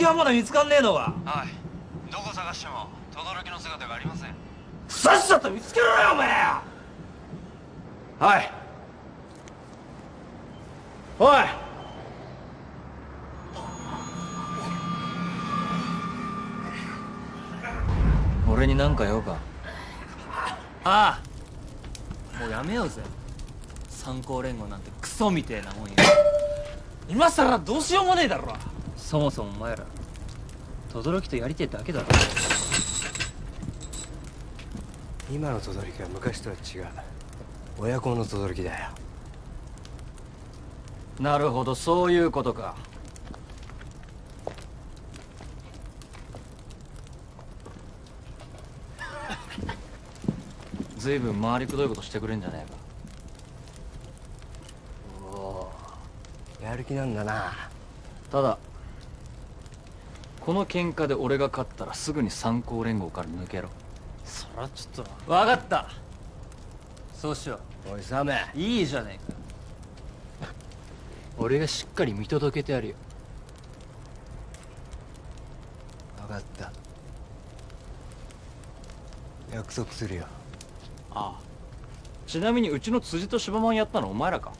さんまだ見つかんねえのか。 はい。どこ探しても轟の姿がありません。 さっさと見つけろよお前。はい。おい。俺に何か用か。 ああ、もうやめようぜ。参考連合なんてクソみてえなもんよ。 今さらどうしようもねえだろ。 そもそもお前ら轟とやりてえだけだろ。 今の轟は昔とは違う。親子の轟だよ。 なるほど、そういうことか。ずいぶん回りくどいことしてくれんじゃねえか。 おお、やる気なんだな。 ただこの喧嘩で俺が勝ったらすぐに参考連合から抜けろ。 そらちょっと分かった。 そうしよおいサメ、 う。いいじゃねえか。 俺がしっかり見届けてやるよ。 分かった。約束するよ。 ああ、ちなみにうちの辻と芝マンやったのお前らか。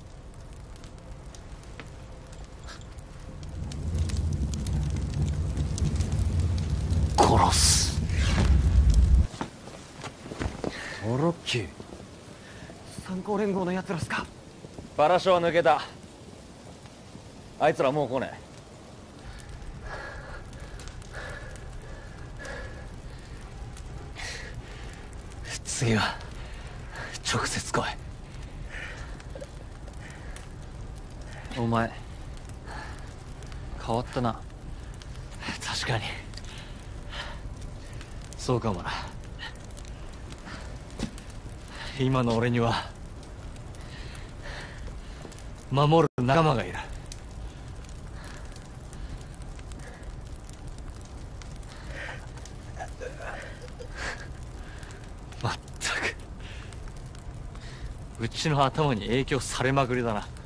殺す。 トロッキー。 参考連合のやつらっすか。 パラショは抜けた。あいつらもう来ねえ。次は直接来い。お前変わったな。確かにそうかもな。今の俺には守る仲間がいる。まったくうちの頭に影響されまくりだな。